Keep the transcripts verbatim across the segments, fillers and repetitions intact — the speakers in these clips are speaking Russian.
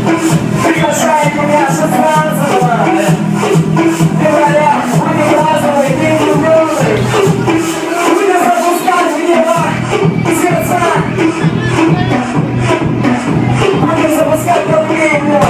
Приглашает меня шестнадцатого февраля, будет разовый, ты влюбленный. Будем запускать в небо сердца. Будем запускать проблемы.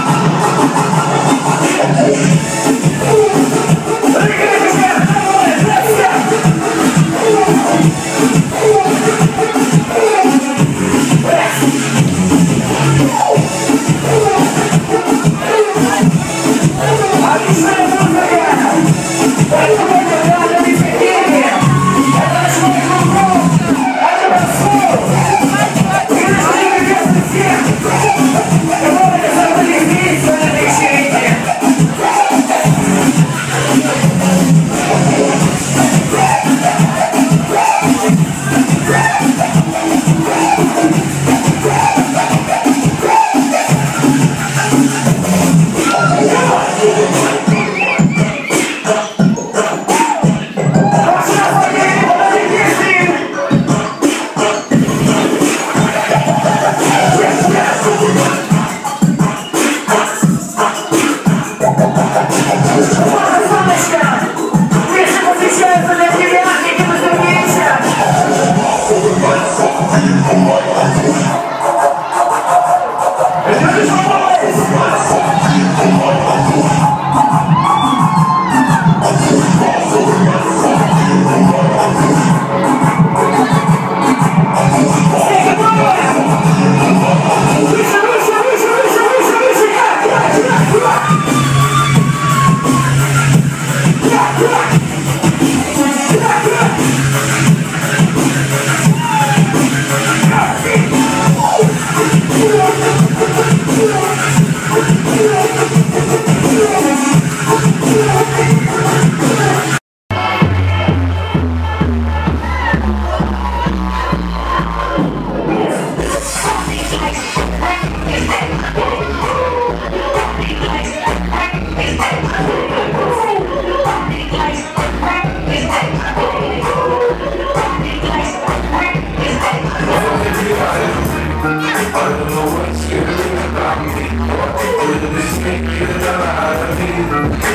I don't know what's good about me. Will this make you alive?